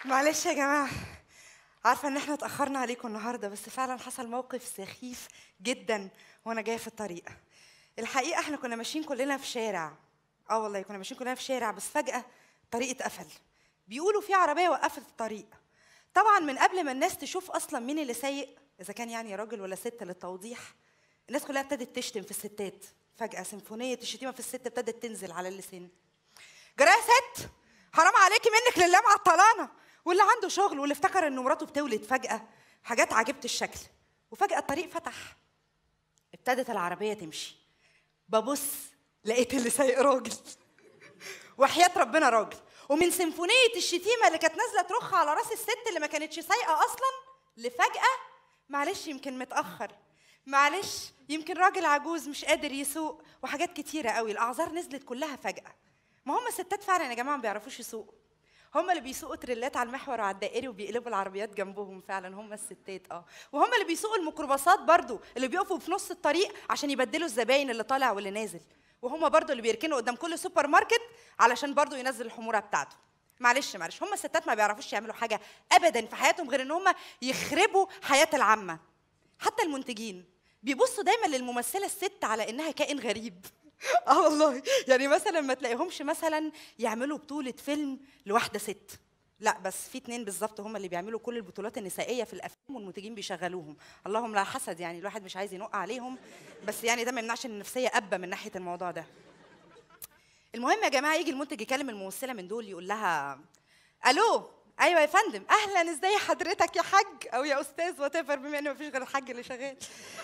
معلش يا جماعة، عارفة إن إحنا اتأخرنا عليكم النهاردة، بس فعلاً حصل موقف سخيف جداً وأنا جاية في الطريق. الحقيقة إحنا كنا ماشيين كلنا في شارع، والله كنا ماشيين كلنا في شارع، بس فجأة الطريق اتقفل. بيقولوا في عربية وقفت الطريق. طبعاً من قبل ما الناس تشوف أصلاً مين اللي سايق، إذا كان يعني راجل ولا ست للتوضيح، الناس كلها ابتدت تشتم في الستات. فجأة سيمفونية الشتيمة في الست ابتدت تنزل على اللسان. جرى يا ست، حرام عليكي منك لله معطلانه، واللي عنده شغل واللي افتكر ان مراته بتولد فجأة حاجات عجيبة الشكل. وفجأة الطريق فتح، ابتدت العربية تمشي. ببص لقيت اللي سايق راجل وحياة ربنا راجل. ومن سيمفونية الشتيمة اللي كانت نازلة ترخ على راس الست اللي ما كانتش سايقة أصلا لفجأة، معلش يمكن متأخر، معلش يمكن راجل عجوز مش قادر يسوق، وحاجات كتيرة قوي. الأعذار نزلت كلها فجأة. ما هم الستات فعلا يا جماعه ما بيعرفوش يسوقوا، هم اللي بيسوقوا تريلات على المحور وعلى الدائري وبيقلبوا العربيات جنبهم، فعلا هم الستات. وهم اللي بيسوقوا الميكروباصات برضو، اللي بيقفوا في نص الطريق عشان يبدلوا الزباين اللي طالع واللي نازل. وهم برضو اللي بيركنوا قدام كل سوبر ماركت علشان برضو ينزل الحموره بتاعته. معلش هم الستات ما بيعرفوش يعملوا حاجه ابدا في حياتهم غير ان هم يخربوا حياه العامه. حتى المنتجين بيبصوا دايما للممثله الست على انها كائن غريب. والله يعني مثلا ما تلاقيهمش مثلا يعملوا بطولة فيلم لواحدة ست، لا بس في 2 بالظبط هم اللي بيعملوا كل البطولات النسائية في الأفلام والمنتجين بيشغلوهم. اللهم لا حسد، يعني الواحد مش عايز ينق عليهم، بس يعني ده ما يمنعش ان النفسية أبة من ناحية الموضوع ده. المهم يا جماعة، يجي المنتج يكلم الممثلة من دول يقول لها: ألو، أيوة يا فندم، أهلا، إزاي حضرتك يا حاج أو يا أستاذ وات ايفر، بما إن مفيش غير الحاج اللي شغال.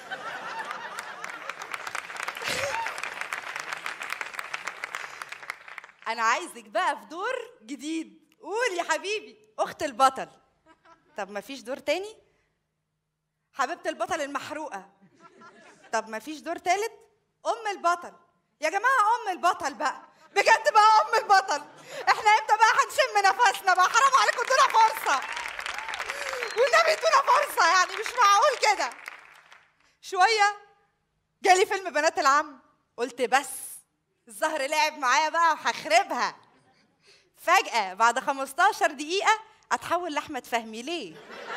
أنا عايزك بقى في دور جديد. قول يا حبيبي، أخت البطل. طب ما فيش دور تاني؟ حبيبة البطل المحروقة. طب ما فيش دور تالت؟ أم البطل. يا جماعة أم البطل بقى، بجد بقى أم البطل. إحنا إمتى بقى هنشم نفسنا بقى؟ حرام عليكم، ادونا فرصة والنبي، ادونا فرصة، يعني مش معقول كده. شوية جالي فيلم بنات العم، قلت بس الزهر لعب معايا بقى وهخربها. فجأة بعد 15 دقيقة أتحول لأحمد فهمي. ليه؟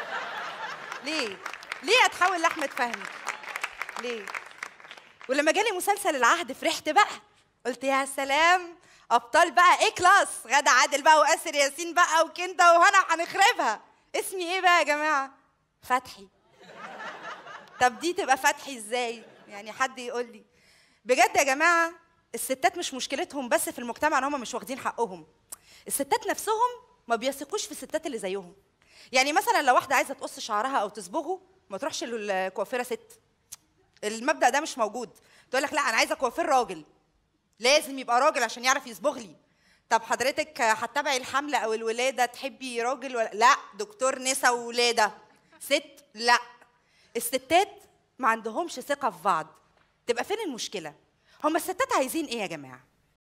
ليه أتحول لأحمد فهمي؟ ليه؟ ولما جالي مسلسل العهد فرحت بقى، قلت يا سلام، أبطال بقى إيه كلاس، غادة عادل بقى وآسر ياسين بقى وكندا وهنا، هنخربها. اسمي إيه بقى يا جماعة؟ فتحي. طب دي تبقى فتحي إزاي؟ يعني حد يقول لي. بجد يا جماعة، الستات مش مشكلتهم بس في المجتمع ان هم مش واخدين حقهم، الستات نفسهم ما بيثقوش في الستات اللي زيهم. يعني مثلا لو واحده عايزه تقص شعرها او تصبغه، ما تروحش للكوافيره ست. المبدأ ده مش موجود. تقول لك لا انا عايزه كوافير راجل، لازم يبقى راجل عشان يعرف يصبغ لي. طب حضرتك هتتابعي الحمله او الولاده تحبي راجل ولا لا؟ دكتور نسا وولاده. ست لا. الستات ما عندهمش ثقه في بعض. تبقى فين المشكله؟ هم الستات عايزين ايه يا جماعه؟